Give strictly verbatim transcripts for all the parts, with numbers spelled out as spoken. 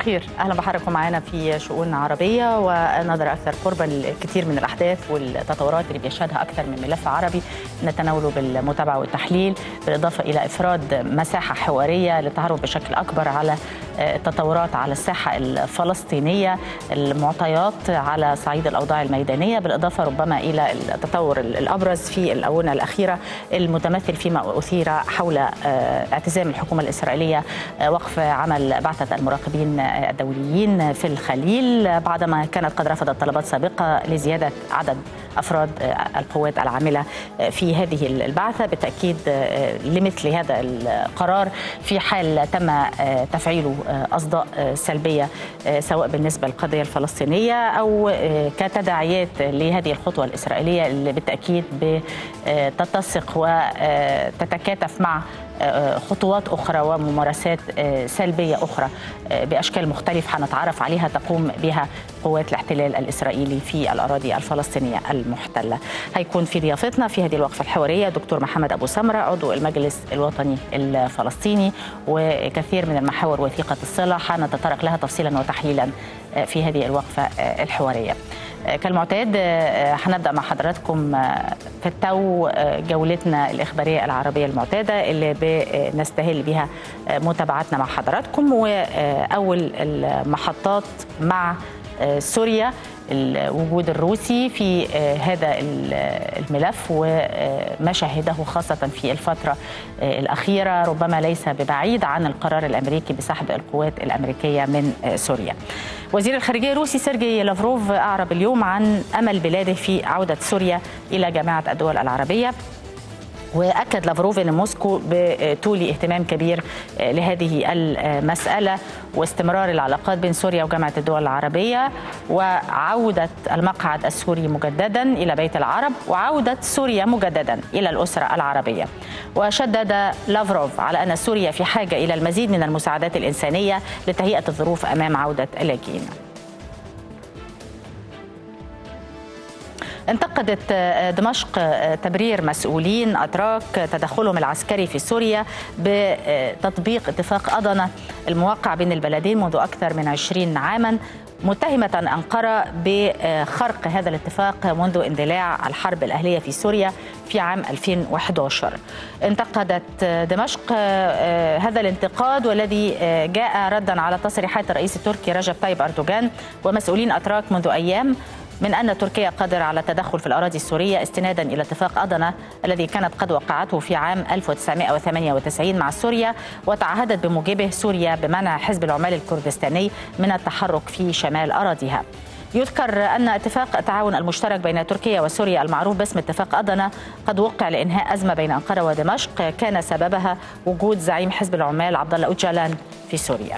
الخير، اهلا بحضراتكم معانا في شؤون عربيه ونظر اكثر قربا للكثير من الاحداث والتطورات اللي بيشهدها اكثر من ملف عربي نتناوله بالمتابعه والتحليل، بالاضافه الى افراد مساحه حواريه للتعرف بشكل اكبر على التطورات على الساحه الفلسطينيه، المعطيات على صعيد الاوضاع الميدانيه، بالاضافه ربما الى التطور الابرز في الاونه الاخيره المتمثل فيما اثير حول اعتزام الحكومه الاسرائيليه وقف عمل بعثه المراقبين الدوليين في الخليل بعدما كانت قد رفضت طلبات سابقه لزياده عدد افراد القوات العامله في هذه البعثه. بالتاكيد لمثل هذا القرار في حال تم تفعيله اصداء سلبيه سواء بالنسبه للقضيه الفلسطينيه او كتداعيات لهذه الخطوه الاسرائيليه اللي بالتاكيد بتتسق وتتكاتف مع خطوات أخرى وممارسات سلبية أخرى بأشكال مختلفة حنتعرف عليها تقوم بها قوات الاحتلال الإسرائيلي في الأراضي الفلسطينية المحتلة. هيكون في ضيافتنا في هذه الوقفة الحوارية دكتور محمد أبو سمرة عضو المجلس الوطني الفلسطيني، وكثير من المحاور وثيقة الصلة حنتطرق لها تفصيلا وتحليلا في هذه الوقفة الحوارية. كالمعتاد هنبدأ مع حضراتكم في التو جولتنا الإخبارية العربية المعتادة اللي بنستهل بها متابعتنا مع حضراتكم، وأول المحطات مع سوريا الوجود الروسي في هذا الملف وما شهده خاصة في الفترة الأخيرة ربما ليس ببعيد عن القرار الأمريكي بسحب القوات الأمريكية من سوريا. وزير الخارجية الروسي سيرجي لافروف أعرب اليوم عن أمل بلاده في عودة سوريا إلى جامعة الدول العربية، وأكد لافروف أن موسكو بتولي اهتمام كبير لهذه المسألة واستمرار العلاقات بين سوريا وجامعة الدول العربية وعودة المقعد السوري مجددا إلى بيت العرب وعودة سوريا مجددا إلى الأسرة العربية. وشدد لافروف على أن سوريا في حاجة إلى المزيد من المساعدات الإنسانية لتهيئة الظروف أمام عودة اللاجئين. انتقدت دمشق تبرير مسؤولين أتراك تدخلهم العسكري في سوريا بتطبيق اتفاق أضنة الموقع بين البلدين منذ أكثر من عشرين عاما، متهمة أنقرة بخرق هذا الاتفاق منذ اندلاع الحرب الأهلية في سوريا في عام ألفين وأحد عشر. انتقدت دمشق هذا الانتقاد والذي جاء ردا على تصريحات الرئيس التركي رجب طيب أردوغان ومسؤولين أتراك منذ أيام من أن تركيا قادرة على التدخل في الأراضي السورية استنادا إلى اتفاق أضنة الذي كانت قد وقعته في عام ألف وتسعمائة وثمانية وتسعين مع سوريا، وتعهدت بموجبه سوريا بمنع حزب العمال الكردستاني من التحرك في شمال أراضيها. يذكر أن اتفاق التعاون المشترك بين تركيا وسوريا المعروف باسم اتفاق أضنة قد وقع لإنهاء أزمة بين أنقرة ودمشق كان سببها وجود زعيم حزب العمال عبد الله أوجالان في سوريا.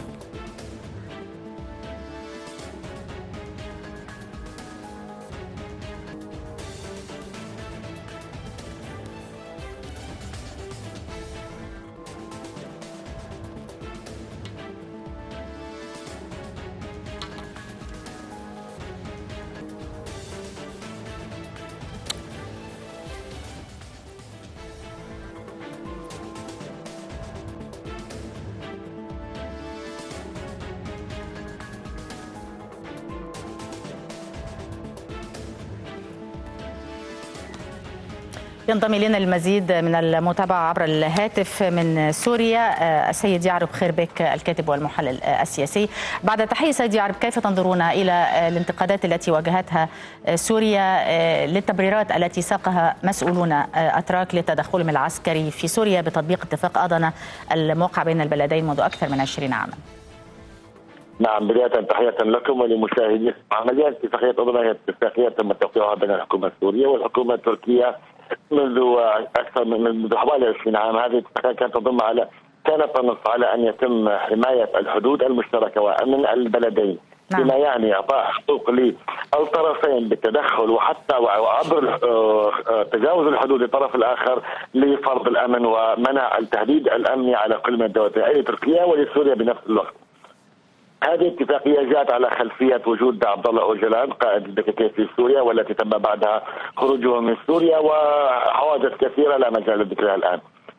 ينضم إلينا المزيد من المتابعة عبر الهاتف من سوريا السيد يعرب خيربك الكاتب والمحلل السياسي. بعد تحية سيد يعرب، كيف تنظرون إلى الانتقادات التي واجهتها سوريا للتبريرات التي ساقها مسؤولون أتراك لتدخلهم العسكري في سوريا بتطبيق اتفاق أضنة الموقع بين البلدين منذ أكثر من عشرين عاما؟ نعم، بداية تحية لكم ولمشاهدي. عملية اتفاقية أضنة هي اتفاقية تم توقيعها بين الحكومة السورية والحكومة التركية منذ أكثر من منذ حوالي عشرين عام. هذه الاتفاقية كانت تضم على كانت تنص على أن يتم حماية الحدود المشتركة وأمن البلدين، نعم. بما يعني إعطاء حقوق للطرفين بالتدخل وحتى وعبر تجاوز الحدود للطرف الآخر لفرض الأمن ومنع التهديد الأمني على كل من الدولتين أي تركيا ولسوريا بنفس الوقت. هذه الاتفاقية جاءت على خلفية وجود عبد الله أوجالان قائد الدكتاتورية في سوريا والتي تم بعدها خروجه من سوريا وحوادث كثيرة لا مجال لذكرها الآن.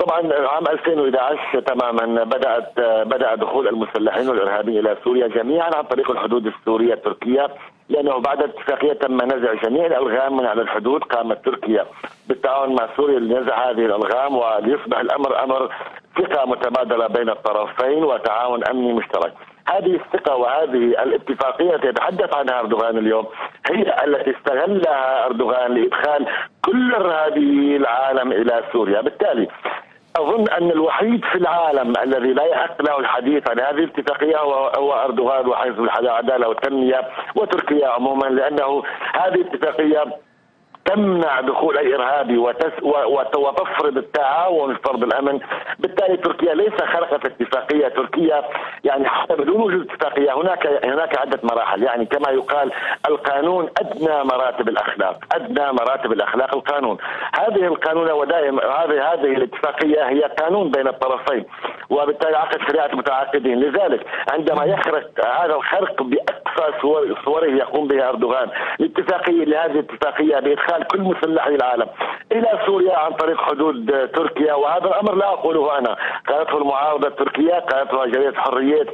طبعا عام ألفين وإحدى عشر تماما بدات بدا دخول المسلحين والارهابيين الى سوريا جميعا عن طريق الحدود السوريه التركيه، لانه بعد اتفاقيه تم نزع جميع الالغام من على الحدود. قامت تركيا بالتعاون مع سوريا لنزع هذه الالغام وليصبح الامر امر ثقه متبادله بين الطرفين وتعاون امني مشترك. هذه الثقة وهذه الاتفاقية التي يتحدث عنها أردوغان اليوم هي التي استغلها أردوغان لإدخال كل إرهابي العالم إلى سوريا. بالتالي أظن أن الوحيد في العالم الذي لا يحق له الحديث عن هذه الاتفاقية هو أردوغان وحزب العدالة والتنمية وتركيا عموما، لأنه هذه الاتفاقية تمنع دخول اي ارهابي وتس وتفرض التعاون في فرض الامن. بالتالي تركيا ليس خلقت اتفاقيه، تركيا يعني حتى بدون وجود اتفاقيه هناك هناك عده مراحل، يعني كما يقال القانون ادنى مراتب الاخلاق، ادنى مراتب الاخلاق القانون. هذه القانون ودائما هذه هذه الاتفاقيه هي قانون بين الطرفين، وبالتالي عقد شريعه المتعاقدين. لذلك عندما يخرق هذا الخرق باقصى صور صوره يقوم بها اردوغان الاتفاقيه لهذه الاتفاقيه بادخال كل مسلحي العالم الى سوريا عن طريق حدود تركيا، وهذا الامر لا اقوله انا، قالته المعارضه التركيه، قالته جريده حريه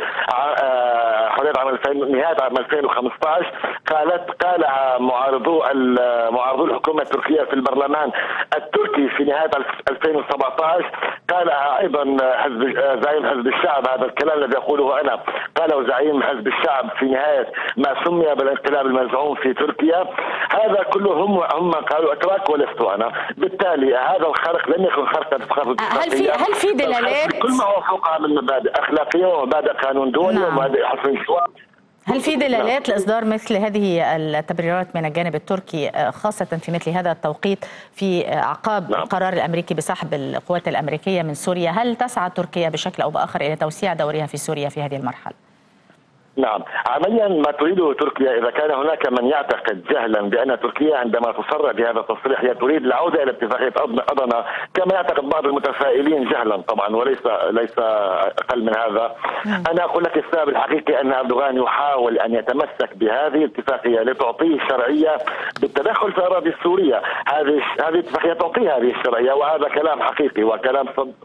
حريه عام نهايه عام ألفين وخمسة عشر، قالت قالها معارضو معارضو الحكومه التركيه في البرلمان التركي في نهايه ألفين وسبعة عشر، قالها ايضا حزب زعيم حزب الشعب. هذا الكلام الذي اقوله انا قاله زعيم حزب الشعب في نهايه ما سمي بالانقلاب المزعوم في تركيا. هذا كله هم هم قالوا اتراك ولست انا. بالتالي هذا الخرق لم يكن خرقا فقط. هل في هل في دلالات كل ما هو فوقها من مبادئ اخلاقيه ومبادئ قانون دولي نعم. ومبادئ حسن الشوار. هل في دلالات لاصدار مثل هذه التبريرات من الجانب التركي خاصه في مثل هذا التوقيت في اعقاب نعم. القرار الامريكي بسحب القوات الامريكيه من سوريا؟ هل تسعى تركيا بشكل او باخر الى توسيع دورها في سوريا في هذه المرحله؟ نعم، عمليا ما تريده تركيا، اذا كان هناك من يعتقد جهلا بان تركيا عندما تصرح بهذا التصريح هي تريد العوده الى اتفاقيه أضنا كما يعتقد بعض المتفائلين جهلا طبعا وليس ليس اقل من هذا. انا اقول لك السبب الحقيقي ان اردوغان يحاول ان يتمسك بهذه الاتفاقيه لتعطيه شرعيه بالتدخل في الاراضي السوريه. هذه هذه الاتفاقيه تعطيه هذه الشرعيه، وهذا كلام حقيقي وكلام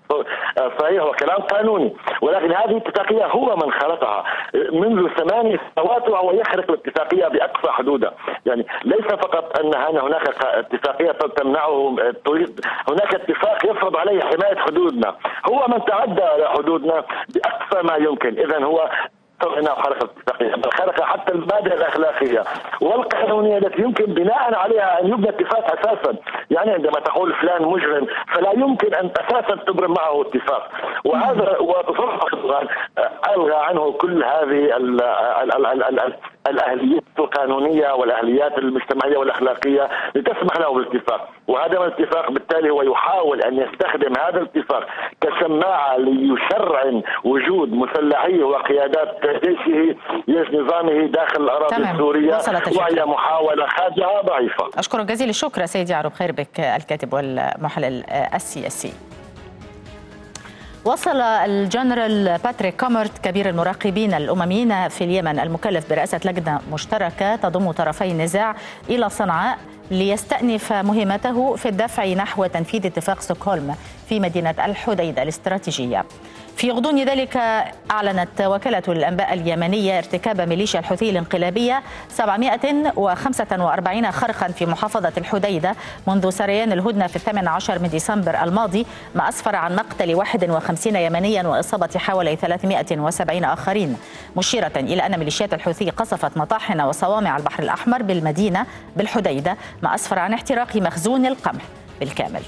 صحيح وكلام قانوني، ولكن هذه الاتفاقيه هو من خلقها منذ ثماني سنوات وهو يخرق الاتفاقيه باقصى حدودها. يعني ليس فقط ان هناك اتفاقيه تمنعه، تريد هناك اتفاق يفرض عليه حمايه حدودنا، هو من تعدى على حدودنا باقصى ما يمكن. اذا هو انه خلق الاتفاقيه، بل خلق حتى المبادئ الاخلاقيه والقانونيه التي يمكن بناء عليها ان يبنى اتفاق اساسا. يعني عندما تقول فلان مجرم فلا يمكن ان اساسا تبرم معه اتفاق، وهذا وتصرح اردوغان الغى عنه كل هذه ال ال ال ال ال الاهليات القانونيه والاهليات المجتمعيه والاخلاقيه لتسمح له بالاتفاق، وهذا الاتفاق بالتالي هو يحاول ان يستخدم هذا الاتفاق كشماعه ليشرعن وجود مسلحيه وقيادات جيشه جيش نظامه داخل الاراضي السوريه، وهي محاوله خادعه ضعيفه. اشكرك جزيل الشكر سيد يعرب خيربك الكاتب والمحلل السياسي. وصل الجنرال باتريك كامرت كبير المراقبين الأمميين في اليمن المكلف برئاسة لجنة مشتركة تضم طرفي النزاع إلى صنعاء ليستأنف مهمته في الدفع نحو تنفيذ اتفاق ستوكهولم في مدينة الحديدة الاستراتيجية. في غضون ذلك أعلنت وكالة الأنباء اليمنية ارتكاب ميليشيا الحوثي الانقلابية سبعمائة وخمسة وأربعين خرقا في محافظة الحديدة منذ سريان الهدنة في الثامن عشر من ديسمبر الماضي، ما أسفر عن مقتل واحد وخمسين يمنيا وإصابة حوالي ثلاثمائة وسبعين آخرين، مشيرة إلى أن ميليشيات الحوثي قصفت مطاحن وصوامع البحر الأحمر بالمدينة بالحديدة، ما أسفر عن احتراق مخزون القمح بالكامل.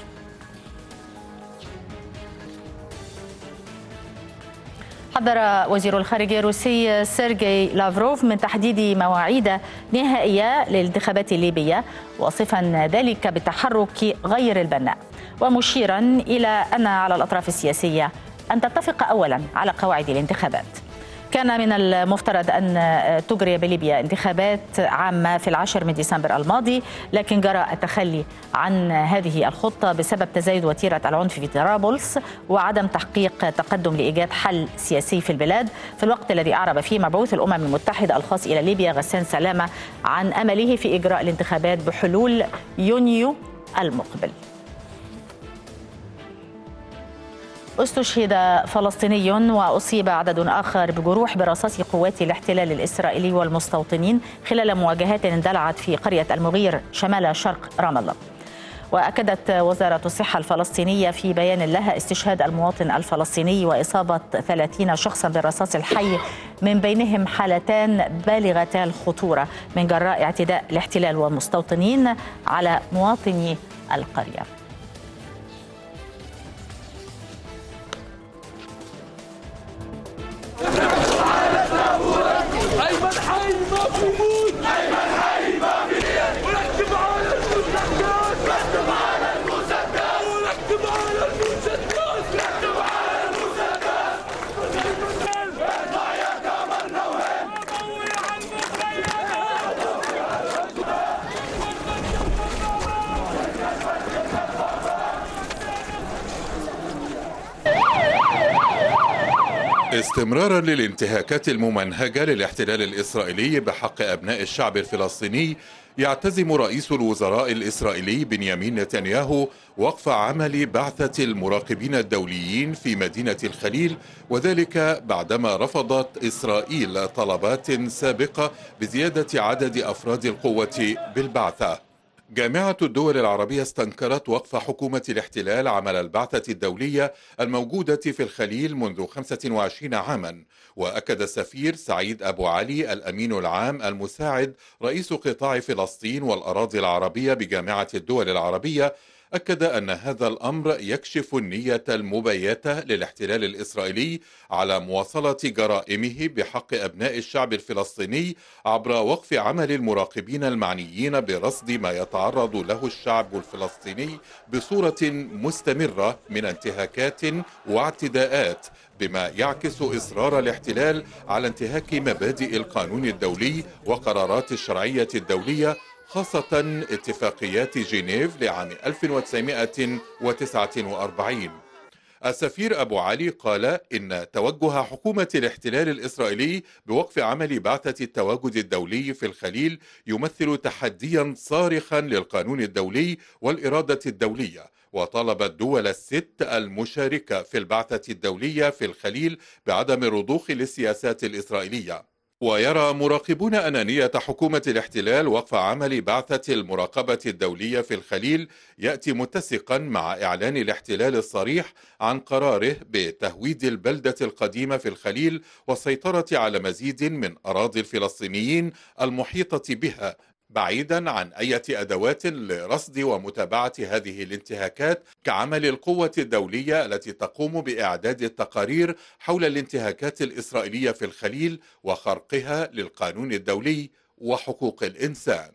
حذر وزير الخارجية الروسي سيرجي لافروف من تحديد مواعيد نهائية للانتخابات الليبية، واصفا ذلك بالتحرك غير البناء، ومشيرا إلى أن على الأطراف السياسية أن تتفق أولا على قواعد الانتخابات. كان من المفترض أن تجري بليبيا انتخابات عامة في العاشر من ديسمبر الماضي، لكن جرى التخلي عن هذه الخطة بسبب تزايد وتيرة العنف في طرابلس وعدم تحقيق تقدم لإيجاد حل سياسي في البلاد، في الوقت الذي أعرب فيه مبعوث الأمم المتحدة الخاص إلى ليبيا غسان سلامة عن أمله في إجراء الانتخابات بحلول يونيو المقبل. استشهد فلسطيني وأصيب عدد آخر بجروح برصاص قوات الاحتلال الإسرائيلي والمستوطنين خلال مواجهات اندلعت في قرية المغير شمال شرق رام الله. وأكدت وزارة الصحة الفلسطينية في بيان لها استشهاد المواطن الفلسطيني وإصابة ثلاثين شخصا بالرصاص الحي، من بينهم حالتان بالغتا الخطورة من جراء اعتداء الاحتلال والمستوطنين على مواطني القرية. استمرارا للانتهاكات الممنهجة للاحتلال الإسرائيلي بحق أبناء الشعب الفلسطيني، يعتزم رئيس الوزراء الإسرائيلي بنيامين نتنياهو وقف عمل بعثة المراقبين الدوليين في مدينة الخليل، وذلك بعدما رفضت إسرائيل طلبات سابقة بزيادة عدد أفراد القوة بالبعثة. جامعة الدول العربية استنكرت وقف حكومة الاحتلال عمل البعثة الدولية الموجودة في الخليل منذ خمسة وعشرين عاما. وأكد السفير سعيد أبو علي الأمين العام المساعد رئيس قطاع فلسطين والأراضي العربية بجامعة الدول العربية، أكد أن هذا الأمر يكشف النية المبيتة للاحتلال الإسرائيلي على مواصلة جرائمه بحق أبناء الشعب الفلسطيني عبر وقف عمل المراقبين المعنيين برصد ما يتعرض له الشعب الفلسطيني بصورة مستمرة من انتهاكات واعتداءات، بما يعكس إصرار الاحتلال على انتهاك مبادئ القانون الدولي وقرارات الشرعية الدولية، خاصة اتفاقيات جنيف لعام ألف وتسعمائة وتسعة وأربعين. السفير أبو علي قال إن توجه حكومة الاحتلال الإسرائيلي بوقف عمل بعثة التواجد الدولي في الخليل يمثل تحديا صارخا للقانون الدولي والإرادة الدولية، وطالب الدول الست المشاركة في البعثة الدولية في الخليل بعدم الرضوخ للسياسات الإسرائيلية. ويرى مراقبون أن نية حكومة الاحتلال وقف عمل بعثة المراقبة الدولية في الخليل يأتي متسقا مع إعلان الاحتلال الصريح عن قراره بتهويد البلدة القديمة في الخليل والسيطرة على مزيد من أراضي الفلسطينيين المحيطة بها، بعيدا عن أي أدوات لرصد ومتابعة هذه الانتهاكات كعمل القوة الدولية التي تقوم بإعداد التقارير حول الانتهاكات الإسرائيلية في الخليل وخرقها للقانون الدولي وحقوق الإنسان.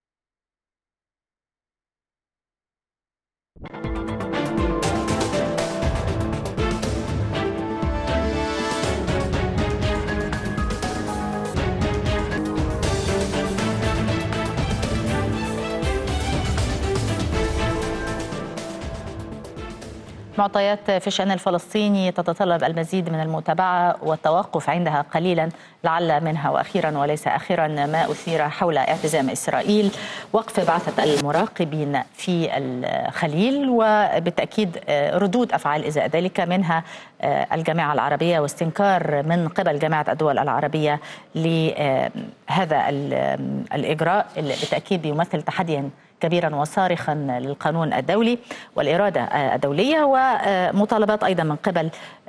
معطيات في الشأن الفلسطيني تتطلب المزيد من المتابعة والتوقف عندها قليلا، لعل منها وأخيرا وليس آخرا ما أثير حول اعتزام إسرائيل وقف بعثة المراقبين في الخليل، وبالتأكيد ردود أفعال إزاء ذلك منها الجامعة العربية واستنكار من قبل جامعة الدول العربية لهذا الإجراء اللي بالتأكيد يمثل تحديا كبيرا وصارخا للقانون الدولي والإرادة الدولية، ومطالبات أيضا من قبل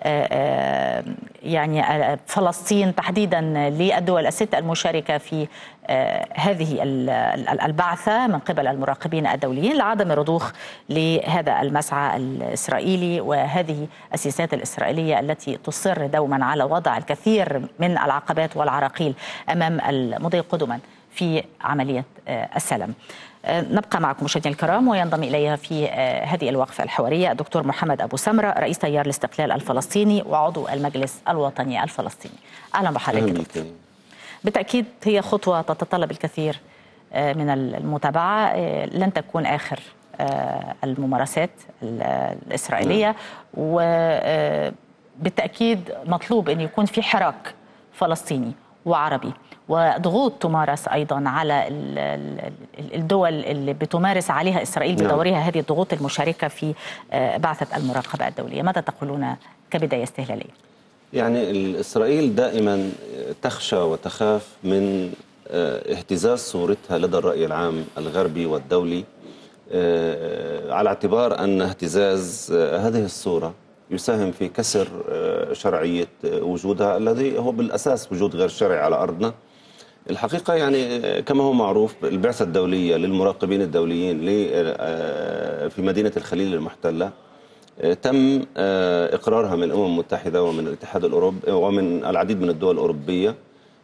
يعني فلسطين تحديدا للدول الست المشاركة في هذه البعثة من قبل المراقبين الدوليين لعدم الرضوخ لهذا المسعى الإسرائيلي وهذه السياسات الإسرائيلية التي تصر دوما على وضع الكثير من العقبات والعراقيل أمام المضي قدما في عملية السلام. نبقى معكم مشاهدينا الكرام، وينضم إليها في هذه الوقفة الحوارية الدكتور محمد أبو سمرة، رئيس تيار الاستقلال الفلسطيني وعضو المجلس الوطني الفلسطيني. أهلا بحضرتك. بالتأكيد هي خطوة تتطلب الكثير من المتابعة، لن تكون آخر الممارسات الإسرائيلية، وبالتأكيد مطلوب أن يكون في حراك فلسطيني وعربي، وضغوط تمارس أيضا على الدول اللي بتمارس عليها إسرائيل بدورها هذه الضغوط المشاركة في بعثة المراقبة الدولية. ماذا تقولون كبداية استهلالية؟ يعني إسرائيل دائما تخشى وتخاف من اهتزاز صورتها لدى الرأي العام الغربي والدولي، على اعتبار أن اهتزاز هذه الصورة يساهم في كسر شرعية وجودها الذي هو بالأساس وجود غير شرعي على أرضنا. الحقيقة يعني كما هو معروف البعثة الدولية للمراقبين الدوليين في مدينة الخليل المحتلة تم إقرارها من الأمم المتحدة ومن الاتحاد الأوروبي ومن العديد من الدول الأوروبية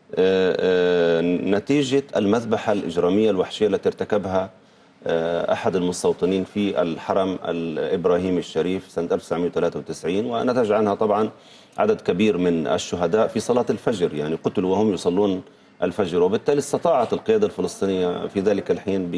نتيجة المذبحة الإجرامية الوحشية التي ارتكبها أحد المستوطنين في الحرم الإبراهيمي الشريف سنة ألف وتسعمئة وثلاثة وتسعين، ونتج عنها طبعا عدد كبير من الشهداء في صلاة الفجر، يعني قتلوا وهم يصلون الفجر. وبالتالي استطاعت القيادة الفلسطينية في ذلك الحين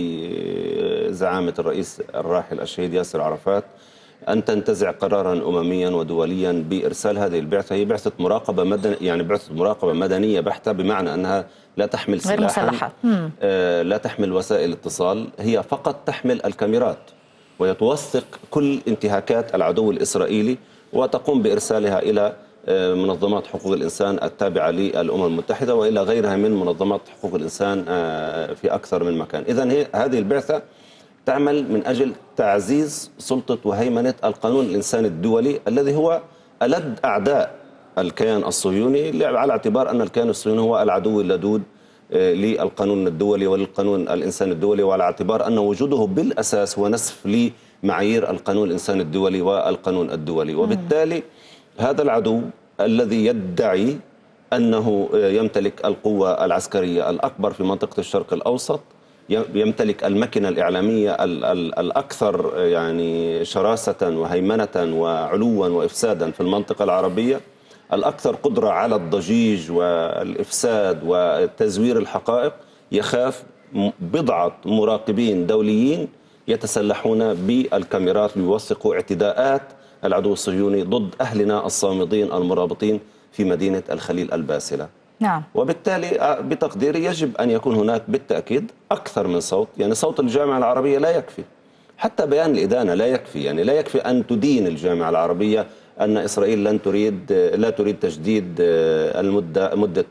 بزعامة الرئيس الراحل الشهيد ياسر عرفات أن تنتزع قرارا أمميا ودوليا بإرسال هذه البعثة. هي بعثة مراقبة مدنية، يعني بعثة مراقبة مدنية بحتة، بمعنى أنها لا تحمل سلاحا، آه لا تحمل وسائل اتصال، هي فقط تحمل الكاميرات وهي توثق كل انتهاكات العدو الإسرائيلي وتقوم بإرسالها إلى آه منظمات حقوق الإنسان التابعة للأمم المتحدة وإلى غيرها من منظمات حقوق الإنسان آه في أكثر من مكان. إذن هي هذه البعثة تعمل من أجل تعزيز سلطة وهيمنة القانون الإنساني الدولي الذي هو ألد أعداء الكيان الصهيوني، على اعتبار أن الكيان الصهيوني هو العدو اللدود للقانون الدولي وللقانون الإنساني الدولي، وعلى اعتبار أن وجوده بالأساس هو نسف لمعايير القانون الإنساني الدولي والقانون الدولي. وبالتالي هذا العدو الذي يدعي أنه يمتلك القوة العسكرية الأكبر في منطقة الشرق الأوسط، يمتلك المكنة الإعلامية الأكثر يعني شراسة وهيمنة وعلوا وإفسادا في المنطقة العربية، الأكثر قدرة على الضجيج والإفساد وتزوير الحقائق، يخاف بضعة مراقبين دوليين يتسلحون بالكاميرات ليوثقوا اعتداءات العدو الصهيوني ضد أهلنا الصامدين المرابطين في مدينة الخليل الباسلة. نعم. وبالتالي بتقديري يجب أن يكون هناك بالتأكيد أكثر من صوت، يعني صوت الجامعة العربية لا يكفي، حتى بيان الإدانة لا يكفي، يعني لا يكفي أن تدين الجامعة العربية أن إسرائيل لن تريد لا تريد تجديد المدة مدة.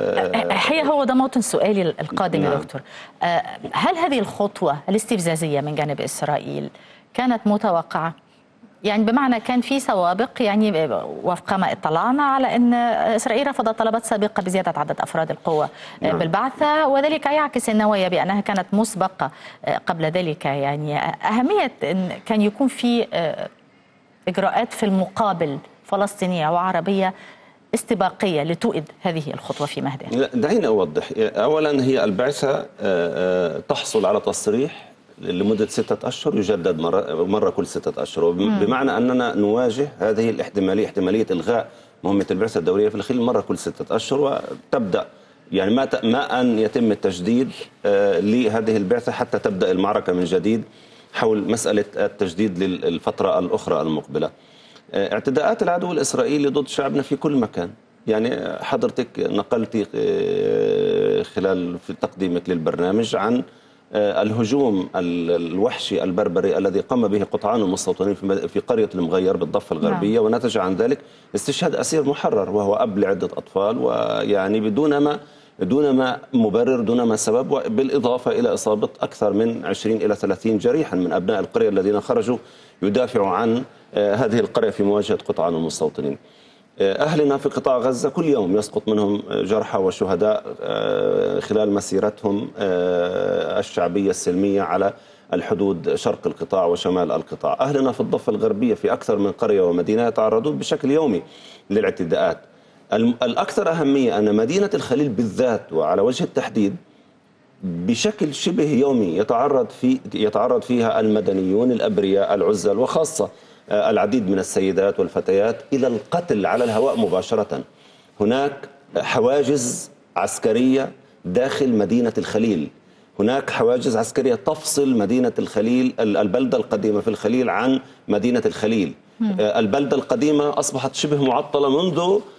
هي هو ده موطن سؤالي القادم. نعم. يا دكتور، هل هذه الخطوة الاستفزازية من جانب إسرائيل كانت متوقعة؟ يعني بمعنى كان في سوابق، يعني وفق ما اطلعنا على أن إسرائيل رفضت طلبات سابقة بزيادة عدد أفراد القوة نعم. بالبعثة، وذلك يعكس النوايا بأنها كانت مسبقة قبل ذلك. يعني أهمية أن كان يكون في إجراءات في المقابل فلسطينية وعربية استباقية لتؤد هذه الخطوة في مهدها. دعيني أوضح. أولا هي البعثة تحصل على تصريح لمدة ستة أشهر يجدد مرة, مرة كل ستة أشهر، بمعنى أننا نواجه هذه الاحتمالية، احتمالية إلغاء مهمة البعثة الدولية في الخليل مرة كل ستة أشهر، وتبدأ يعني ما ما أن يتم التجديد لهذه البعثة حتى تبدأ المعركة من جديد حول مسألة التجديد للفترة الأخرى المقبلة. اعتداءات العدو الإسرائيلي ضد شعبنا في كل مكان، يعني حضرتك نقلتي خلال في تقديمك للبرنامج عن الهجوم الوحشي البربري الذي قام به قطعان المستوطنين في قرية المغير بالضفة الغربية، ونتج عن ذلك استشهاد أسير محرر وهو أب لعدة أطفال، ويعني بدون ما دون ما مبرر، دون ما سبب، بالإضافة إلى إصابة أكثر من عشرين إلى ثلاثين جريحا من أبناء القرية الذين خرجوا يدافعوا عن هذه القرية في مواجهة قطعان المستوطنين. أهلنا في قطاع غزة كل يوم يسقط منهم جرحى وشهداء خلال مسيرتهم الشعبية السلمية على الحدود شرق القطاع وشمال القطاع. أهلنا في الضفة الغربية في أكثر من قرية ومدينة يتعرضون بشكل يومي للاعتداءات. الأكثر أهمية أن مدينة الخليل بالذات وعلى وجه التحديد بشكل شبه يومي يتعرض في يتعرض فيها المدنيون الأبرياء العزل، وخاصة العديد من السيدات والفتيات، إلى القتل على الهواء مباشرة. هناك حواجز عسكرية داخل مدينة الخليل، هناك حواجز عسكرية تفصل مدينة الخليل البلدة القديمة في الخليل عن مدينة الخليل. البلدة القديمة أصبحت شبه معطلة منذ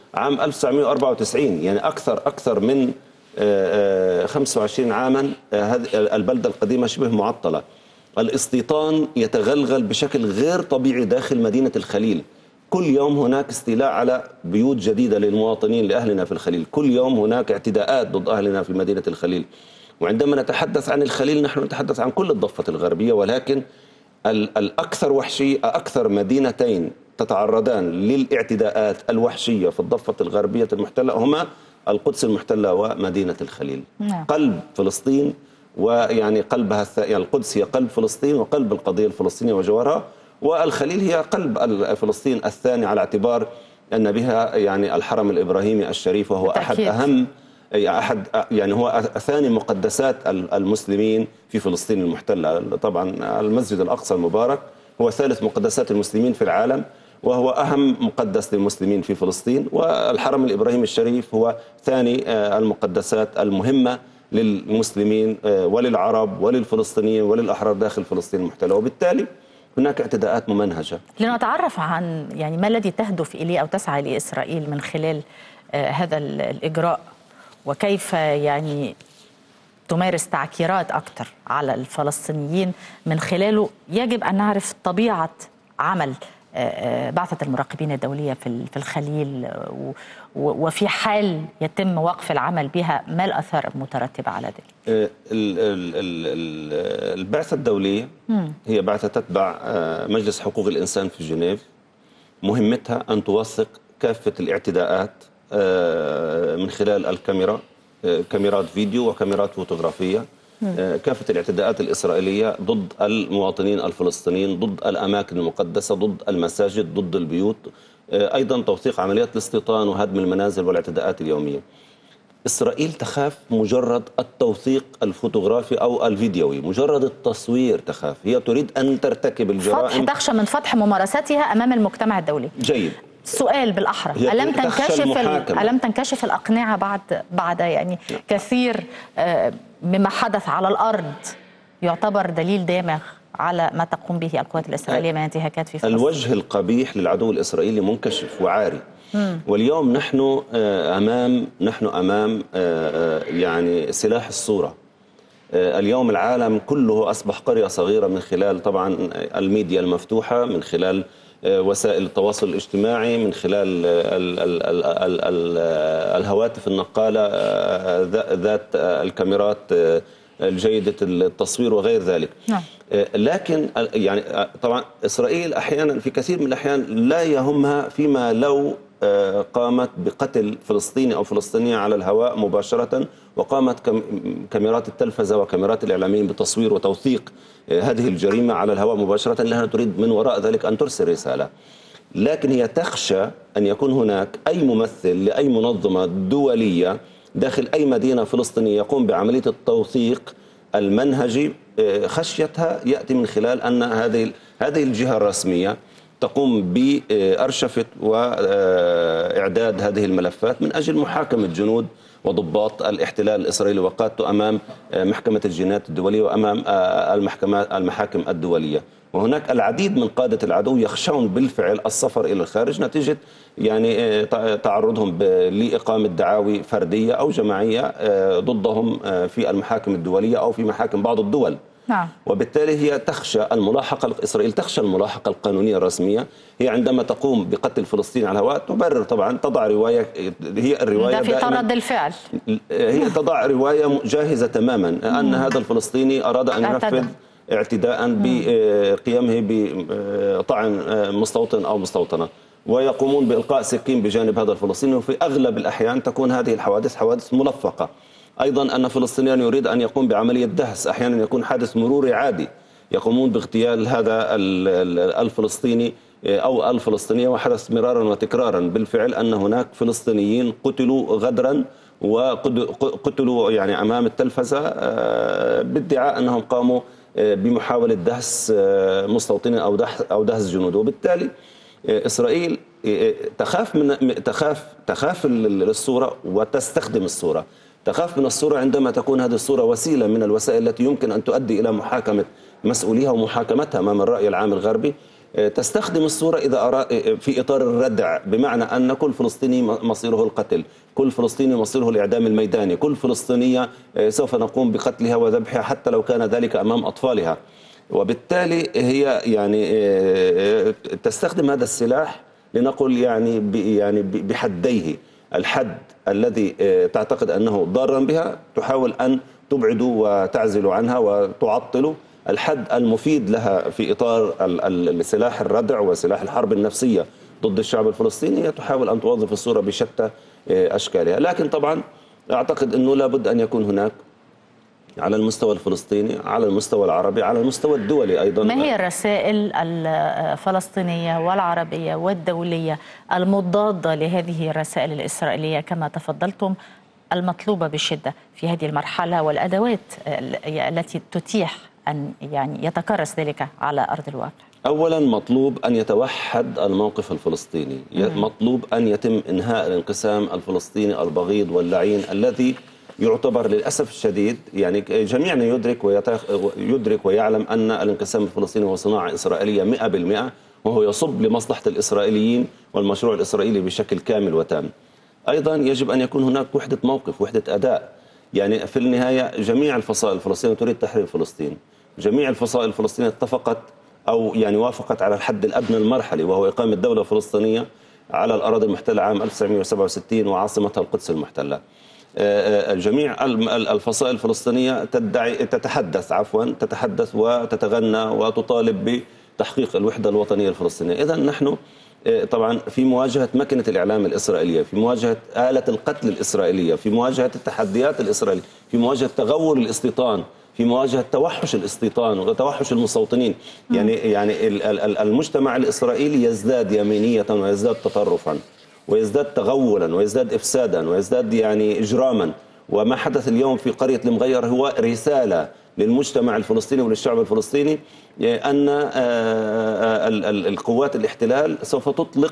عام ألف وتسعمئة وأربعة وتسعين، يعني أكثر أكثر من خمسة وعشرين عاما هذه البلدة القديمة شبه معطلة. الاستيطان يتغلغل بشكل غير طبيعي داخل مدينة الخليل. كل يوم هناك استيلاء على بيوت جديدة للمواطنين لأهلنا في الخليل، كل يوم هناك اعتداءات ضد أهلنا في مدينة الخليل. وعندما نتحدث عن الخليل نحن نتحدث عن كل الضفة الغربية، ولكن الأكثر وحشية، أكثر مدينتين تتعرضان للاعتداءات الوحشية في الضفة الغربية المحتلة هما القدس المحتلة ومدينة الخليل. نعم. قلب فلسطين، ويعني قلبها يعني القدس هي قلب فلسطين وقلب القضية الفلسطينية وجوهرها، والخليل هي قلب فلسطين الثاني على اعتبار أن بها يعني الحرم الإبراهيمي الشريف، وهو بالتأكيد. أحد أهم أحد يعني هو ثاني مقدسات المسلمين في فلسطين المحتلة. طبعا المسجد الأقصى المبارك هو ثالث مقدسات المسلمين في العالم، وهو أهم مقدس للمسلمين في فلسطين، والحرم الإبراهيمي الشريف هو ثاني المقدسات المهمة للمسلمين وللعرب وللفلسطينيين وللأحرار داخل فلسطين المحتلة. وبالتالي هناك اعتداءات ممنهجة. لنتعرف عن يعني ما الذي تهدف إليه أو تسعى لإسرائيل من خلال هذا الإجراء، وكيف يعني تمارس تعكيرات أكثر على الفلسطينيين من خلاله. يجب أن نعرف طبيعة عمل بعثة المراقبين الدولية في الخليل، وفي حال يتم وقف العمل بها ما الآثار المترتبة على ذلك؟ البعثة الدولية هي بعثة تتبع مجلس حقوق الإنسان في جنيف. مهمتها أن توثق كافة الاعتداءات من خلال الكاميرا، كاميرات فيديو وكاميرات فوتوغرافية، كافة الاعتداءات الإسرائيلية ضد المواطنين الفلسطينيين، ضد الأماكن المقدسة، ضد المساجد، ضد البيوت، أيضا توثيق عمليات الاستيطان وهدم المنازل والاعتداءات اليومية. إسرائيل تخاف مجرد التوثيق الفوتوغرافي أو الفيديوي، مجرد التصوير تخاف. هي تريد أن ترتكب الجرائم، فتح تخشى من فتح ممارساتها أمام المجتمع الدولي. جيد. سؤال بالأحرى، ألم تنكشف ألم تنكشف الأقنعة بعد بعد يعني لا. كثير مما حدث على الأرض يعتبر دليل دامغ على ما تقوم به القوات الإسرائيلية من انتهاكات في فلسطين؟ الوجه القبيح للعدو الإسرائيلي منكشف وعاري. مم. واليوم نحن أمام نحن أمام يعني سلاح الصورة. اليوم العالم كله أصبح قرية صغيرة من خلال طبعا الميديا المفتوحة، من خلال وسائل التواصل الاجتماعي، من خلال ال ال ال ال ال الهواتف النقالة ذات الكاميرات الجيدة التصوير وغير ذلك. نعم. لكن يعني طبعا إسرائيل أحيانا في كثير من الأحيان لا يهمها فيما لو قامت بقتل فلسطيني أو فلسطينية على الهواء مباشرة، وقامت كاميرات التلفزة وكاميرات الإعلاميين بتصوير وتوثيق هذه الجريمة على الهواء مباشرة، لأنها تريد من وراء ذلك أن ترسل رسالة. لكن هي تخشى أن يكون هناك أي ممثل لأي منظمة دولية داخل أي مدينة فلسطينية يقوم بعملية التوثيق المنهجي، خشيتها يأتي من خلال أن هذه هذه الجهة الرسمية تقوم بأرشفة وإعداد هذه الملفات من أجل محاكمة جنود وضباط الاحتلال الإسرائيلي وقادته أمام محكمة الجنايات الدولية وأمام المحكمات المحاكم الدولية. وهناك العديد من قادة العدو يخشون بالفعل السفر إلى الخارج نتيجة يعني تعرضهم لإقامة دعاوي فردية أو جماعية ضدهم في المحاكم الدولية أو في محاكم بعض الدول. نعم. وبالتالي هي تخشى الملاحقة، إسرائيل تخشى الملاحقة القانونية الرسمية. هي عندما تقوم بقتل فلسطين على الهواء تبرر طبعا، تضع رواية، هي الرواية ده في رد الفعل، هي تضع رواية جاهزة تماما أن هذا الفلسطيني أراد أن ينفذ اعتداء بقيامه بطعن مستوطن أو مستوطنة، ويقومون بإلقاء سكين بجانب هذا الفلسطيني. وفي أغلب الأحيان تكون هذه الحوادث حوادث ملفقة. أيضا أن فلسطينيا يريد أن يقوم بعملية دهس، أحيانا يكون حادث مروري عادي، يقومون باغتيال هذا الفلسطيني أو الفلسطينية، وحدث مرارا وتكرارا بالفعل أن هناك فلسطينيين قتلوا غدرا وقتلوا يعني أمام التلفزة بادعاء أنهم قاموا بمحاولة دهس مستوطنين أو دهس أو دهس جنود. وبالتالي إسرائيل تخاف من تخاف تخاف الصورة وتستخدم الصورة. تخاف من الصورة عندما تكون هذه الصورة وسيلة من الوسائل التي يمكن أن تؤدي إلى محاكمة مسؤوليها ومحاكمتها أمام الرأي العام الغربي. تستخدم الصورة إذا أراد في إطار الردع، بمعنى أن كل فلسطيني مصيره القتل، كل فلسطيني مصيره الإعدام الميداني، كل فلسطينية سوف نقوم بقتلها وذبحها حتى لو كان ذلك أمام أطفالها. وبالتالي هي يعني تستخدم هذا السلاح لنقل يعني يعني بحديه. الحد الذي تعتقد أنه ضارا بها تحاول أن تبعد وتعزل عنها وتعطله. الحد المفيد لها في إطار سلاح الردع وسلاح الحرب النفسية ضد الشعب الفلسطيني تحاول أن توظف الصورة بشتى أشكالها. لكن طبعا أعتقد أنه لابد أن يكون هناك على المستوى الفلسطيني، على المستوى العربي، على المستوى الدولي أيضا. ما هي الرسائل الفلسطينية والعربية والدولية المضادة لهذه الرسائل الإسرائيلية كما تفضلتم المطلوبة بشدة في هذه المرحلة، والأدوات التي تتيح أن يعني يتكرس ذلك على أرض الواقع؟ أولا مطلوب أن يتوحد الموقف الفلسطيني، مم. مطلوب أن يتم إنهاء الانقسام الفلسطيني البغيض واللعين الذي يعتبر للأسف الشديد، يعني جميعنا يدرك ويتخ... يدرك ويعلم أن الانقسام الفلسطيني هو صناعة إسرائيلية مئة بالمئة، وهو يصب لمصلحة الإسرائيليين والمشروع الإسرائيلي بشكل كامل وتام. أيضا يجب أن يكون هناك وحدة موقف، وحدة أداء. يعني في النهاية جميع الفصائل الفلسطينية تريد تحرير فلسطين، جميع الفصائل الفلسطينية اتفقت أو يعني وافقت على الحد الأدنى المرحلي، وهو إقامة دولة فلسطينية على الأراضي المحتلة عام ألف وتسعمئة وسبعة وستين وعاصمتها القدس المحتلة. جميع الفصائل الفلسطينية تدعي تتحدث عفوا تتحدث وتتغنى وتطالب بتحقيق الوحدة الوطنية الفلسطينية. إذا نحن طبعا في مواجهة مكنة الإعلام الإسرائيلية، في مواجهة آلة القتل الإسرائيلية، في مواجهة التحديات الإسرائيلية، في مواجهة تغول الاستيطان، في مواجهة توحش الاستيطان وتوحش المستوطنين. يعني يعني المجتمع الإسرائيلي يزداد يمينية ويزداد تطرفا ويزداد تغولا ويزداد إفسادا ويزداد يعني إجراما. وما حدث اليوم في قرية المغير هو رسالة للمجتمع الفلسطيني وللشعب الفلسطيني أن القوات الاحتلال سوف تطلق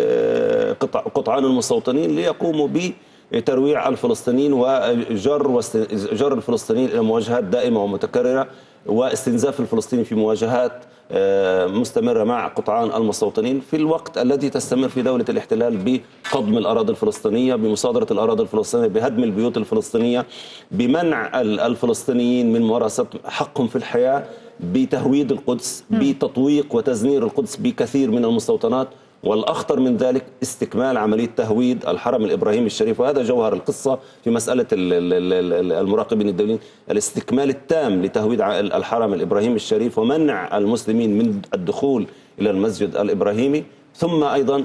قطعان المستوطنين ليقوموا بترويع الفلسطينيين وجر جر الفلسطينيين إلى مواجهات دائمة ومتكررة، واستنزاف الفلسطيني في مواجهات مستمرة مع قطعان المستوطنين، في الوقت الذي تستمر في دولة الاحتلال بقضم الأراضي الفلسطينية، بمصادرة الأراضي الفلسطينية، بهدم البيوت الفلسطينية، بمنع الفلسطينيين من ممارسة حقهم في الحياة، بتهويد القدس، بتطويق وتزنير القدس بكثير من المستوطنات، والأخطر من ذلك استكمال عملية تهويد الحرم الإبراهيمي الشريف. وهذا جوهر القصة في مسألة المراقبين الدوليين، الاستكمال التام لتهويد الحرم الإبراهيمي الشريف ومنع المسلمين من الدخول إلى المسجد الإبراهيمي، ثم أيضا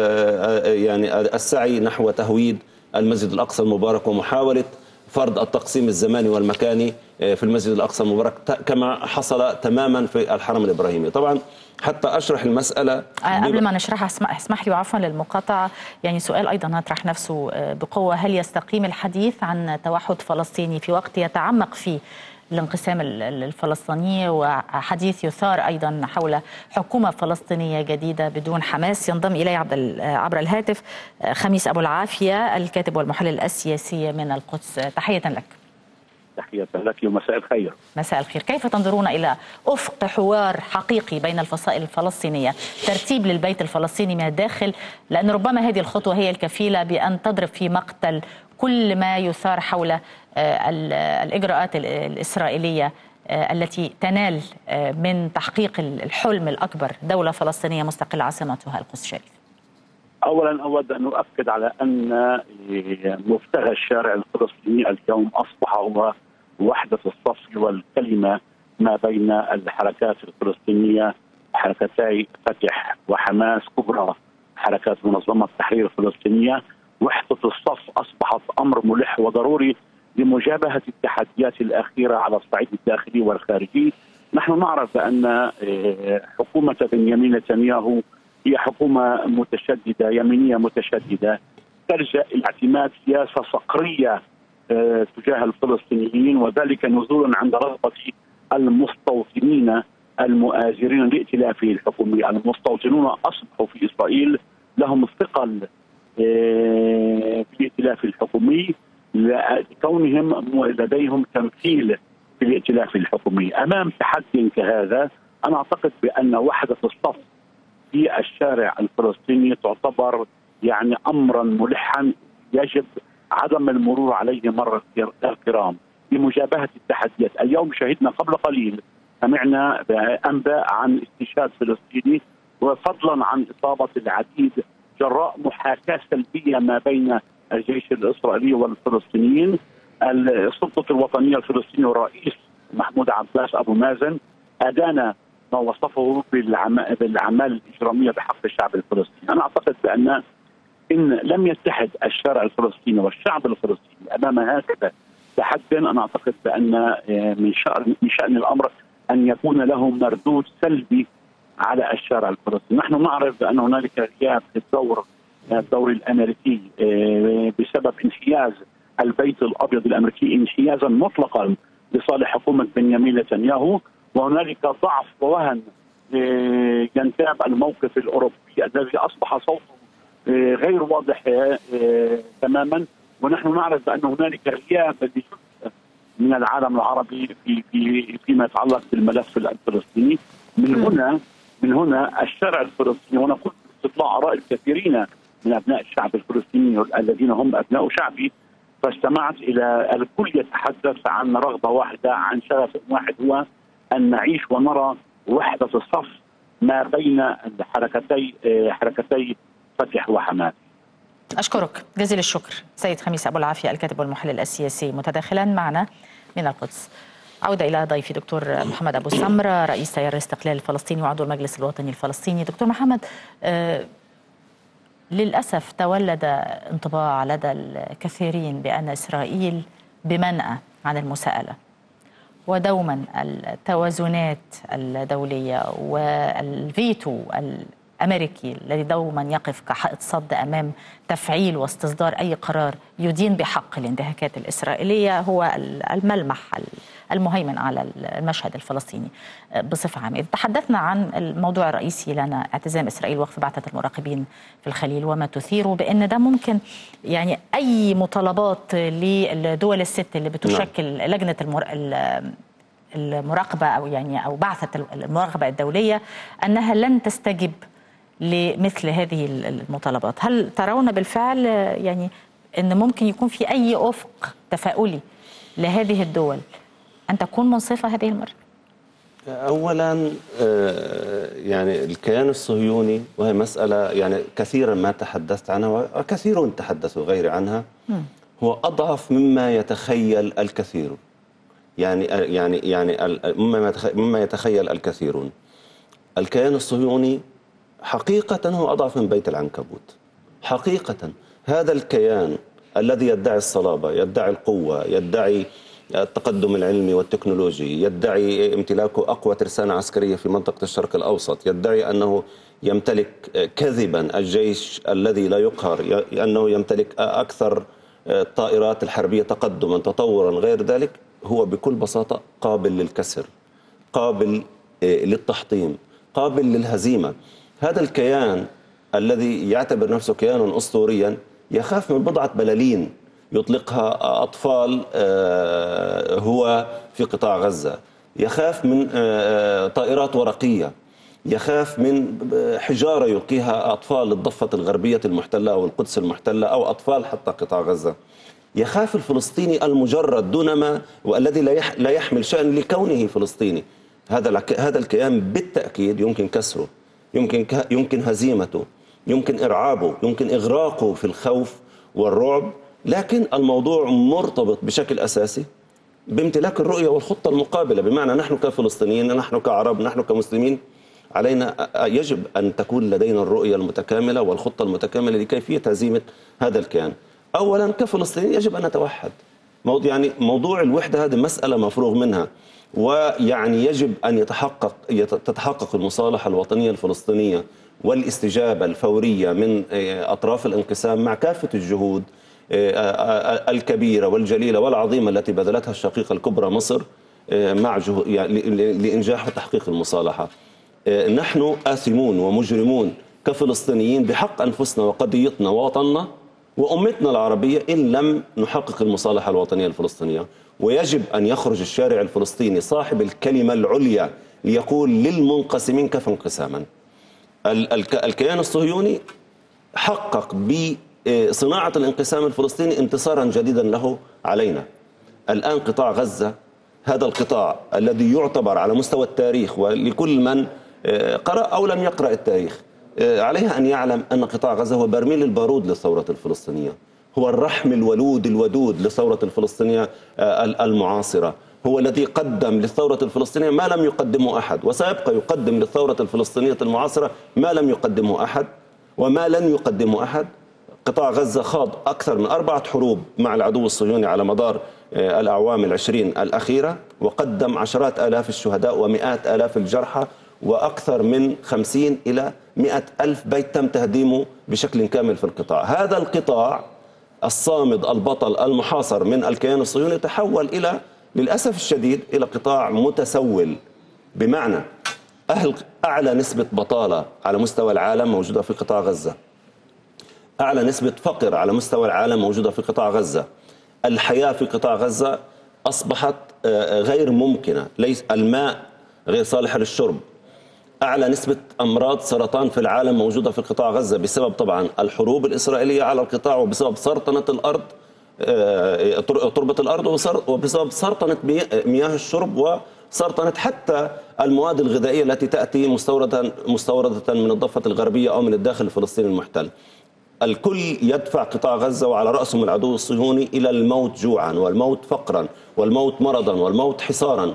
يعني السعي نحو تهويد المسجد الأقصى المبارك ومحاولة فرض التقسيم الزماني والمكاني في المسجد الأقصى المبارك كما حصل تماما في الحرم الإبراهيمي. طبعا حتى أشرح المسألة قبل ما نشرحها اسمح, اسمح لي عفوا للمقاطعة، يعني سؤال أيضا هطرح نفسه بقوة: هل يستقيم الحديث عن توحد فلسطيني في وقت يتعمق فيه الانقسام الفلسطيني وحديث يثار أيضا حول حكومة فلسطينية جديدة بدون حماس؟ ينضم إلي عبر الهاتف خميس أبو العافية الكاتب والمحلل السياسي من القدس. تحية لك. تحية لك ومساء الخير. مساء الخير. كيف تنظرون إلى أفق حوار حقيقي بين الفصائل الفلسطينية، ترتيب للبيت الفلسطيني من الداخل، لأن ربما هذه الخطوة هي الكفيلة بأن تضرب في مقتل كل ما يثار حول الإجراءات الإسرائيلية التي تنال من تحقيق الحلم الأكبر، دولة فلسطينية مستقلة عاصمتها القدس الشريف؟ أولا أود أن أؤكد على أن مبتغى الشارع الفلسطيني اليوم أصبح هو وحدة الصف والكلمة ما بين الحركات الفلسطينية، حركتي فتح وحماس كبرى حركات منظمة التحرير الفلسطينية. وحدة الصف أصبحت أمر ملح وضروري لمجابهة التحديات الأخيرة على الصعيد الداخلي والخارجي. نحن نعرف بأن حكومة بنيامين نتنياهو هي حكومة متشددة يمينية متشددة تلجأ إلى اعتماد سياسة صقرية تجاه الفلسطينيين، وذلك نزولا عند رغبة المستوطنين المؤازرين لائتلافه الحكومي. المستوطنون أصبحوا في إسرائيل لهم ثقل في الائتلاف الحكومي لكونهم لديهم تمثيل في الائتلاف الحكومي. أمام تحدي كهذا أنا أعتقد بأن وحدة الصف في الشارع الفلسطيني تعتبر يعني أمرا ملحا يجب عدم المرور عليه مرة الكرام لمجابهة التحديات. اليوم شهدنا قبل قليل سمعنا أنباء عن استشهاد فلسطيني، وفضلا عن إصابة العديد جراء محاكاة سلبية ما بين الجيش الإسرائيلي والفلسطينيين. السلطة الوطنية الفلسطينية والرئيس محمود عباس أبو مازن أدان ما وصفه بالأعمال الإجرامية بحق الشعب الفلسطيني. أنا أعتقد بأن إن لم يتحد الشارع الفلسطيني والشعب الفلسطيني أمام هكذا تحدي، أنا أعتقد بأن من شأن من شأن الأمر أن يكون له مردود سلبي على الشارع الفلسطيني. نحن نعرف بأن هنالك غياب للدور الدور الأمريكي بسبب انحياز البيت الأبيض الأمريكي انحيازا مطلقا لصالح حكومة بنيامين نتنياهو، وهنالك ضعف ووهن ينتاب الموقف الأوروبي الذي أصبح صوته غير واضح تماما. ونحن نعرف بأن هنالك غياب لجزء من العالم العربي في في فيما يتعلق بالملف الفلسطيني. من هنا من هنا الشارع الفلسطيني، وانا قلت استطلاع آراء الكثيرين من ابناء الشعب الفلسطيني الذين هم ابناء شعبي، فاستمعت الى الكل يتحدث عن رغبه واحده، عن شغف واحد، هو ان نعيش ونرى وحده الصف ما بين الحركتي حركتي فتح وحماس. أشكرك جزيل الشكر سيد خميس أبو العافية، الكاتب والمحلل السياسي، متداخلا معنا من القدس. عودة إلى ضيفي دكتور محمد أبو سمرة، رئيس تيار الاستقلال الفلسطيني وعضو المجلس الوطني الفلسطيني. دكتور محمد، آه للأسف تولد انطباع لدى الكثيرين بأن إسرائيل بمنأى عن المساءلة، ودوما التوازنات الدولية والفيتو الأمريكي الذي دوما يقف كحائط صد أمام تفعيل واستصدار أي قرار يدين بحق الانتهاكات الإسرائيلية هو الملمح المهيمن على المشهد الفلسطيني بصفة عامة. تحدثنا عن الموضوع الرئيسي لنا، اعتزام إسرائيل وقف بعثة المراقبين في الخليل، وما تثيره بأن ده ممكن يعني أي مطالبات للدول الست اللي بتشكل لجنة المر... المراقبة أو يعني أو بعثة المراقبة الدولية أنها لن تستجب لمثل هذه المطالبات. هل ترون بالفعل يعني أن ممكن يكون في أي أفق تفاؤلي لهذه الدول أن تكون منصفة هذه المرة؟ أولا يعني الكيان الصهيوني، وهي مسألة يعني كثيرا ما تحدثت عنها وكثيرون تحدثوا غير عنها، هو أضعف مما يتخيل الكثير. يعني يعني يعني مما يتخيل الكثيرون. الكيان الصهيوني حقيقة هو أضعف من بيت العنكبوت. حقيقة هذا الكيان الذي يدعي الصلابة، يدعي القوة، يدعي التقدم العلمي والتكنولوجي، يدعي امتلاكه أقوى ترسانة عسكرية في منطقة الشرق الأوسط، يدعي أنه يمتلك كذبا الجيش الذي لا يقهر، أنه يمتلك أكثر الطائرات الحربية تقدما تطورا، غير ذلك هو بكل بساطة قابل للكسر، قابل للتحطيم، قابل للهزيمة. هذا الكيان الذي يعتبر نفسه كيانا أسطوريا يخاف من بضعة بلالين يطلقها أطفال هو في قطاع غزة، يخاف من طائرات ورقية، يخاف من حجارة يلقيها أطفال الضفة الغربية المحتلة أو القدس المحتلة أو أطفال حتى قطاع غزة. يخاف الفلسطيني المجرد دون ما والذي لا يحمل شأن لكونه فلسطيني. هذا هذا الكيان بالتأكيد يمكن كسره، يمكن يمكن هزيمته، يمكن إرعابه، يمكن إغراقه في الخوف والرعب. لكن الموضوع مرتبط بشكل أساسي بامتلاك الرؤية والخطة المقابلة، بمعنى نحن كفلسطينيين، نحن كعرب، نحن كمسلمين، علينا يجب أن تكون لدينا الرؤية المتكاملة والخطة المتكاملة لكيفية هزيمة هذا الكيان. أولا كفلسطينيين يجب أن نتوحد. موضوع يعني موضوع الوحدة هذه مسألة مفروغ منها، ويعني يجب أن يتحقق تتحقق المصالحة الوطنية الفلسطينية والاستجابة الفورية من أطراف الانقسام مع كافة الجهود الكبيرة والجليلة والعظيمة التي بذلتها الشقيقة الكبرى مصر مع جهود يعني لإنجاح وتحقيق المصالحة. نحن آثمون ومجرمون كفلسطينيين بحق أنفسنا وقضيتنا ووطننا وأمتنا العربية إن لم نحقق المصالحة الوطنية الفلسطينية. ويجب أن يخرج الشارع الفلسطيني صاحب الكلمة العليا ليقول للمنقسمين كيف انقساما. الكيان الصهيوني حقق بصناعة الانقسام الفلسطيني انتصارا جديدا له علينا. الآن قطاع غزة، هذا القطاع الذي يعتبر على مستوى التاريخ، ولكل من قرأ أو لم يقرأ التاريخ عليه أن يعلم أن قطاع غزة هو برميل البارود للثورة الفلسطينية، هو الرحم الولود الودود للثورة الفلسطينية المعاصرة، هو الذي قدم للثورة الفلسطينية ما لم يقدمه أحد، وسيبقى يقدم للثورة الفلسطينية المعاصرة ما لم يقدمه أحد وما لن يقدمه أحد. قطاع غزة خاض أكثر من أربعة حروب مع العدو الصهيوني على مدار الأعوام العشرين الأخيرة، وقدم عشرات آلاف الشهداء ومئات آلاف الجرحى، وأكثر من خمسين إلى مئة ألف بيت تم تهديمه بشكل كامل في القطاع. هذا القطاع الصامد البطل المحاصر من الكيان الصهيوني تحول إلى للأسف الشديد إلى قطاع متسول، بمعنى أهل أعلى نسبة بطالة على مستوى العالم موجودة في قطاع غزة، أعلى نسبة فقر على مستوى العالم موجودة في قطاع غزة، الحياة في قطاع غزة أصبحت غير ممكنة، ليس الماء غير صالح للشرب، أعلى نسبة أمراض سرطان في العالم موجودة في قطاع غزة بسبب طبعا الحروب الإسرائيلية على القطاع، وبسبب سرطنة الأرض تربة الأرض، وبسبب سرطنة مياه الشرب، وسرطنة حتى المواد الغذائية التي تأتي مستوردة مستوردة من الضفة الغربية أو من الداخل الفلسطيني المحتل. الكل يدفع قطاع غزة وعلى رأسهم العدو الصهيوني إلى الموت جوعا، والموت فقرا، والموت مرضا، والموت حصارا.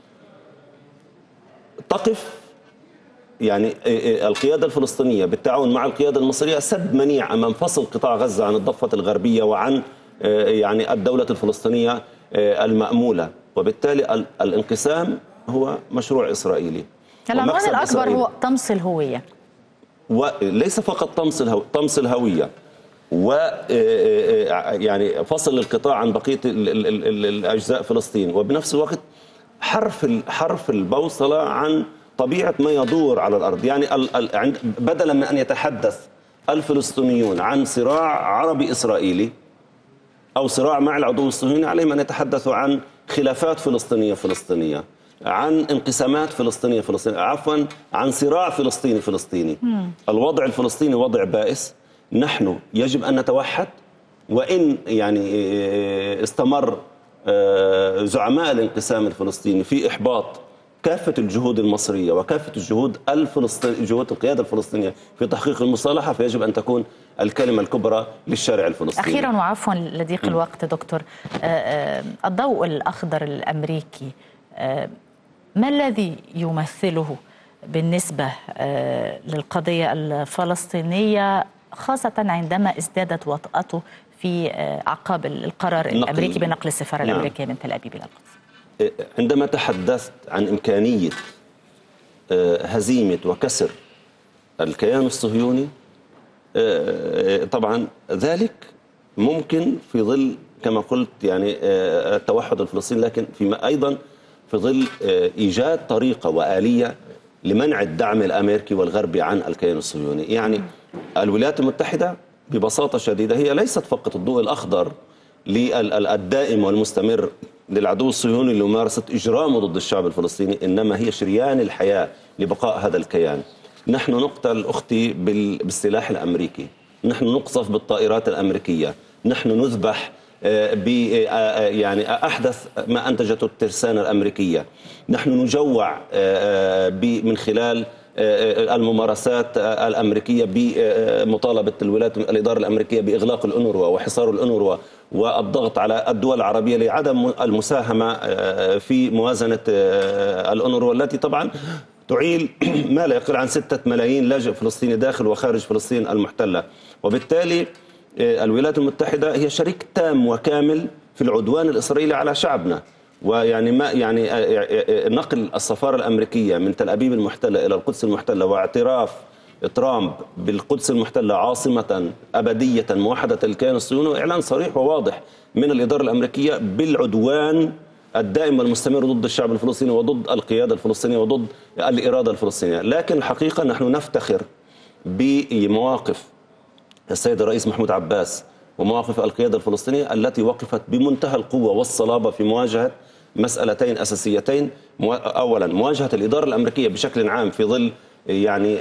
تقف يعني القيادة الفلسطينية بالتعاون مع القيادة المصرية سد منيع أمام فصل قطاع غزة عن الضفة الغربية وعن يعني الدولة الفلسطينية المأمولة، وبالتالي الانقسام هو مشروع إسرائيلي. العنوان الأكبر إسرائيل هو طمس الهوية، وليس فقط طمس الهو... طمس الهوية و يعني فصل القطاع عن بقية الأجزاء فلسطين، وبنفس الوقت حرف حرف البوصلة عن طبيعة ما يدور على الأرض. يعني ال... بدلا من أن يتحدث الفلسطينيون عن صراع عربي إسرائيلي أو صراع مع العدو الصهيوني، عليهم أن يتحدثوا عن خلافات فلسطينية فلسطينية، عن انقسامات فلسطينية فلسطينية، عفوا عن صراع فلسطيني فلسطيني. مم. الوضع الفلسطيني وضع بائس، نحن يجب أن نتوحد، وإن يعني استمر زعماء الانقسام الفلسطيني في إحباط كافة الجهود المصرية وكافة الجهود الفلسطينية، جهود القيادة الفلسطينية في تحقيق المصالحة، فيجب أن تكون الكلمة الكبرى للشارع الفلسطيني. أخيرا وعفوا لضيق الوقت دكتور، الضوء الأخضر الأمريكي ما الذي يمثله بالنسبة للقضية الفلسطينية، خاصة عندما ازدادت وطأته في أعقاب القرار الأمريكي بنقل السفارة نعم. الأمريكية من تل أبيب إلى القدس؟ عندما تحدثت عن إمكانية هزيمة وكسر الكيان الصهيوني، طبعا ذلك ممكن في ظل كما قلت يعني التوحد الفلسطيني، لكن فيما أيضا في ظل إيجاد طريقة وآلية لمنع الدعم الأمريكي والغربي عن الكيان الصهيوني. يعني الولايات المتحدة ببساطة شديدة هي ليست فقط الضوء الأخضر للدائم والمستمر للعدو الصهيوني لممارسة إجرامه ضد الشعب الفلسطيني، إنما هي شريان الحياة لبقاء هذا الكيان. نحن نقتل أختي بالسلاح الأمريكي، نحن نقصف بالطائرات الأمريكية، نحن نذبح ب يعني أحدث ما أنتجته الترسانة الأمريكية، نحن نجوع من خلال الممارسات الأمريكية بمطالبة الولايات الإدارة الأمريكية بإغلاق الأونروا وحصار الأونروا والضغط على الدول العربية لعدم المساهمة في موازنة الأونروا التي طبعا تعيل ما لا يقل عن ستة ملايين لاجئ فلسطيني داخل وخارج فلسطين المحتلة. وبالتالي الولايات المتحدة هي شريك تام وكامل في العدوان الإسرائيلي على شعبنا. ويعني ما يعني نقل السفارة الأمريكية من تل أبيب المحتلة إلى القدس المحتلة واعتراف ترامب بالقدس المحتلة عاصمة أبدية موحدة الكيان الصهيوني وإعلان صريح وواضح من الإدارة الأمريكية بالعدوان الدائم والمستمر ضد الشعب الفلسطيني وضد القيادة الفلسطينية وضد الإرادة الفلسطينية. لكن الحقيقة نحن نفتخر بمواقف السيد الرئيس محمود عباس ومواقف القيادة الفلسطينية التي وقفت بمنتهى القوة والصلابة في مواجهة مسألتين أساسيتين. أولا مواجهة الإدارة الأمريكية بشكل عام في ظل يعني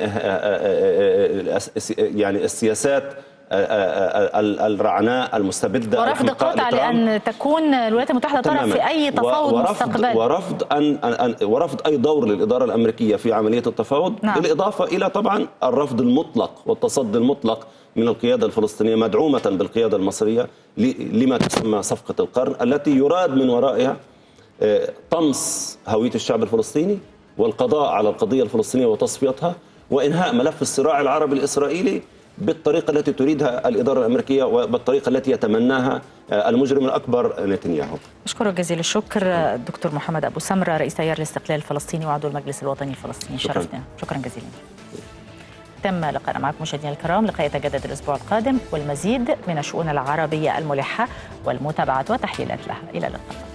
يعني السياسات الرعناء المستبدة ورفض قطع لأن تكون الولايات المتحدة طرف في أي تفاوض ورفض مستقبلي، ورفض أن, أن ورفض أي دور للإدارة الأمريكية في عملية التفاوض. نعم. بالإضافة إلى طبعا الرفض المطلق والتصدي المطلق من القيادة الفلسطينية مدعومة بالقيادة المصرية لما تسمى صفقة القرن، التي يراد من ورائها طمس هوية الشعب الفلسطيني والقضاء على القضية الفلسطينية وتصفيتها وإنهاء ملف الصراع العربي الإسرائيلي بالطريقة التي تريدها الإدارة الأمريكية وبالطريقة التي يتمناها المجرم الأكبر نتنياهو. أشكرك جزيل الشكر الدكتور محمد أبو سمرة، رئيس تيار الاستقلال الفلسطيني وعضو المجلس الوطني الفلسطيني. شرفتنا. شكرا جزيلا. تم لقاءنا معكم مشاهدينا الكرام، لقاء يتجدد الأسبوع القادم والمزيد من الشؤون العربية الملحة والمتابعة والتحليلات لها. إلى اللقاء.